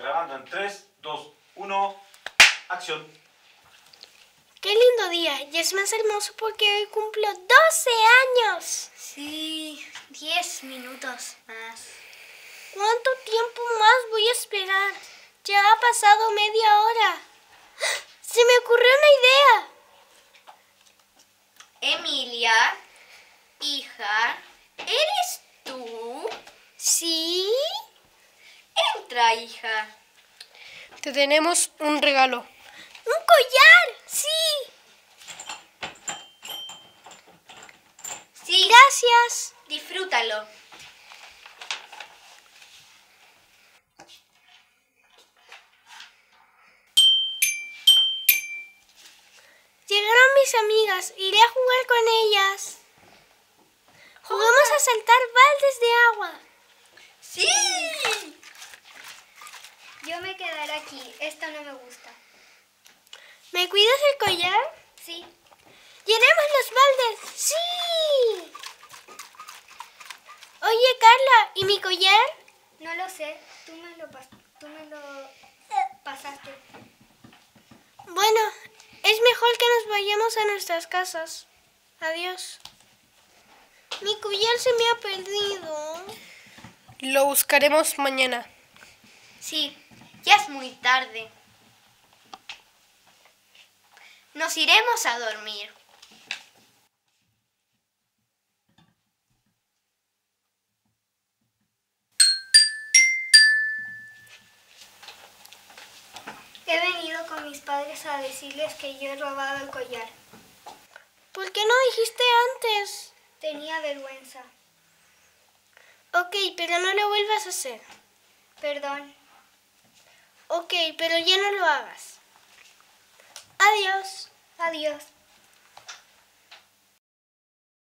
Grabando en 3, 2, 1, acción. ¡Qué lindo día! Y es más hermoso porque hoy cumplo 12 años. Sí, 10 minutos más. ¿Cuánto tiempo más voy a esperar? Ya ha pasado media hora. ¡Se me ocurrió una idea! Emilia, hija, ¿eres tú? ¿Sí? Entra, hija. Te tenemos un regalo. ¡Un collar! ¡Sí! Sí, Gracias. disfrútalo. Llegaron mis amigas. Iré a jugar con ellas. Jugamos a saltar baldes de agua. ¡Sí! Yo me quedaré aquí. Esto no me gusta. ¿Me cuidas el collar? Sí. ¡Llenemos los baldes! ¡Sí! Oye, Carla, ¿y mi collar? No lo sé. Tú me lo pasaste. Bueno, es mejor que nos vayamos a nuestras casas. Adiós. Mi collar se me ha perdido. Lo buscaremos mañana. Sí, ya es muy tarde. Nos iremos a dormir. He venido con mis padres a decirles que yo he robado el collar. ¿Por qué no dijiste antes? Tenía vergüenza. Ok, pero no lo vuelvas a hacer. Perdón. Ok, pero ya no lo hagas. Adiós. Adiós.